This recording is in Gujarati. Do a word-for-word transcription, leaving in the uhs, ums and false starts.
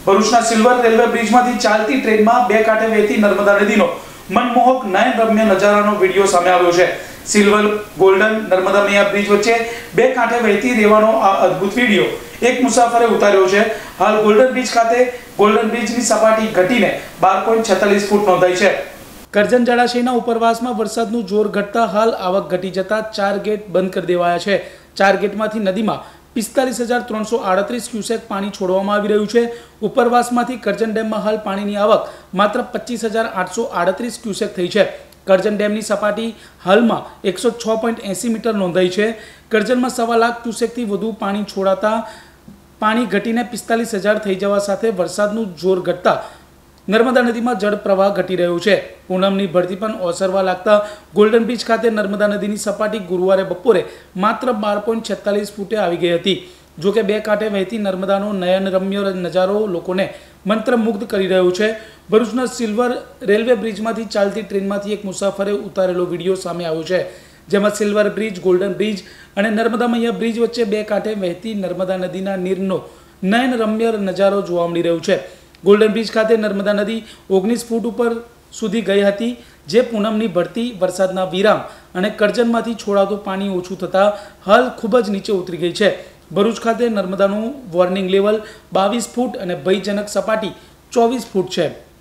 ભરૂચના સિલ્વર રેલવે બ્રિજમાંથી ચાલતી ટ્રેનમાં બે કાંઠે વહેતી નર્મદા નદીનો મનમોહક નયનરમ્ય નજારાનો વિડીયો સામે આવ્યો છે। સિલ્વર ગોલ્ડન નર્મદા મૈયા બ્રિજ વચ્ચે બે કાંઠે વહેતી રહેવાનો આ અદ્ભુત વિડીયો એક મુસાફરે ઉતાર્યો છે। હાલ ગોલ્ડન બ્રિજ ખાતે ગોલ્ડન બ્રિજની સપાટી ઘટીને બાર પોઈન્ટ છેતાલીસ ફૂટ નોંધાઈ છે। કરજણ જળાશયના ઉપરવાસમાં વરસાદનું જોર ઘટતા હાલ આવક ઘટી જતા ચાર ગેટ બંધ કરી દેવાયા છે। ચાર ગેટમાંથી નદીમાં પિસ્તાલીસ હજાર ત્રણસો આડત્રીસ ક્યુસેક પાણી છોડવામાં આવી રહ્યું છે। ઉપરવાસમાંથી કરજણ ડેમમાં હાલ પાણીની આવક માત્ર પચીસ હજાર આઠસો આડત્રીસ ક્યુસેક થઈ છે। કરજણ ડેમની સપાટી હાલમાં એકસો છ પોઈન્ટ એંસી મીટર નોંધાઈ છે। કરજણમાં સવા લાખ ક્યુસેકથી વધુ પાણી છોડાતા પાણી ઘટીને પિસ્તાલીસ હજાર થઈ જવા સાથે વરસાદનું જોર ઘટતા નર્મદા નદીમાં જળ પ્રવાહ ઘટી રહ્યો છે। પૂનમની ભરતી પણ ઓસરવા લાગતા ગોલ્ડન બ્રિજ ખાતે નર્મદા નદીની સપાટી ગુરુવારે બપોરે માત્ર બાર પોઈન્ટ છેતાલીસ ફૂટે આવી ગઈ હતી। જો કે બે કાંઠે વહેતી નર્મદાનો નયનરમ્ય નજારો લોકોને મંત્રમુગ્ધ કરી રહ્યો છે। ભરૂચના સિલ્વર રેલવે બ્રિજમાંથી ચાલતી ટ્રેનમાંથી એક મુસાફરે ઉતારેલો વિડીયો સામે આવ્યો છે, જેમાં સિલ્વર બ્રિજ, ગોલ્ડન બ્રિજ અને નર્મદા મૈયા બ્રિજ વચ્ચે બે કાંઠે વહેતી નર્મદા નદીના નીરનો નયનરમ્ય નજારો જોવા મળી રહ્યો છે। ગોલ્ડન બ્રિજ ખાતે નર્મદા નદી ઓગણીસ ફૂટ ઉપર સુધી ગઈ હતી, જે પૂનમની ભરતી, વરસાદના વિરામ અને કરજણમાંથી છોડાતું પાણી ઓછું થતાં હાલ ખૂબ જ નીચે ઉતરી ગઈ છે। ભરૂચ ખાતે નર્મદાનું વોર્નિંગ લેવલ બાવીસ ફૂટ અને ભયજનક સપાટી ચોવીસ ફૂટ છે।